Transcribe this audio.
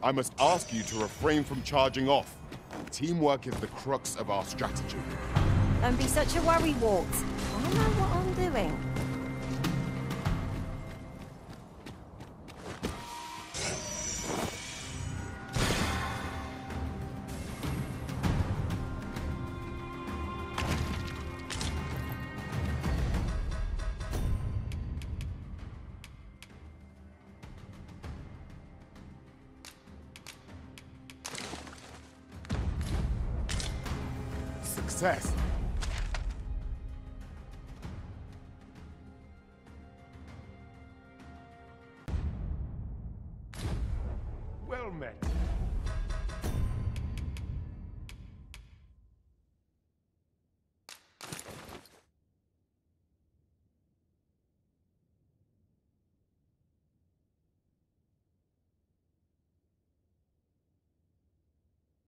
I must ask you to refrain from charging off. Teamwork is the crux of our strategy. Don't be such a worrywart. I know what I'm doing. Success. Well met.